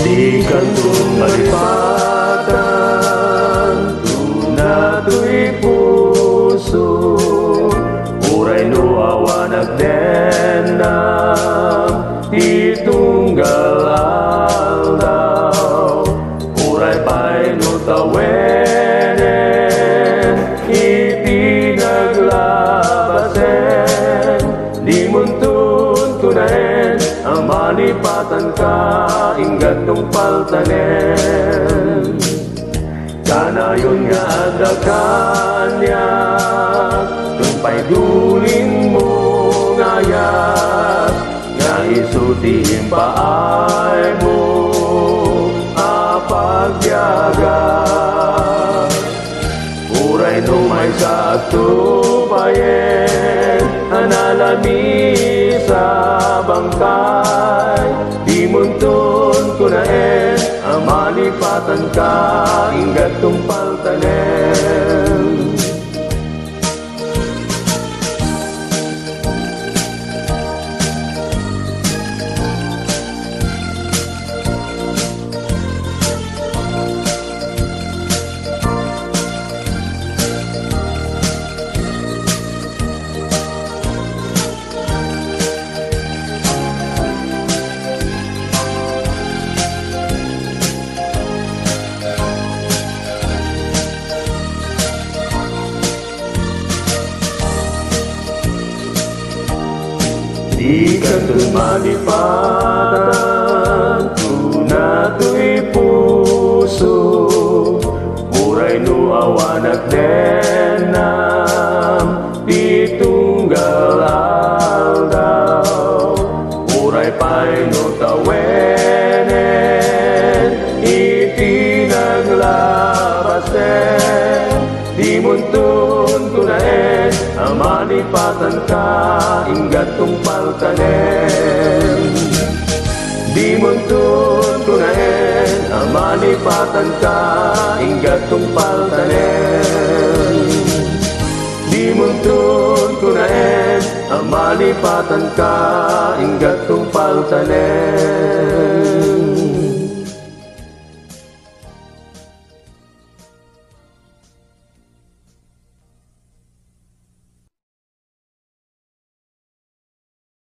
Dikanton Malipatan, tunato'y puso, uray no awanag denam, itunggal aldaw, uray pa'y no tawenen, itinaglabasen, di muntun kunaen, ang malipatan ka, ingat tong paltanen. Kanayon nga ada kanya, dun pa'y dulin mo ngayat, nga isutihin paay mo, apagyaga. Uray no may sa tubayen, analami sa bangkay, di muntun kunaen, ang malipatan ka, ingat tong paltanen. Dikanton Malipatan, tunato'y puso, uray no awanag denam, ditunggal aldaw, uray pa'y no tawenen, itinaglabasen, di muntun kunaen, ang malipatan ka, ingat tong paltanen. Di muntun kunaen, ang malipatan ka, ingat tong paltanen. Di muntun kunaen, ang malipatan ka, ingat tong paltanen.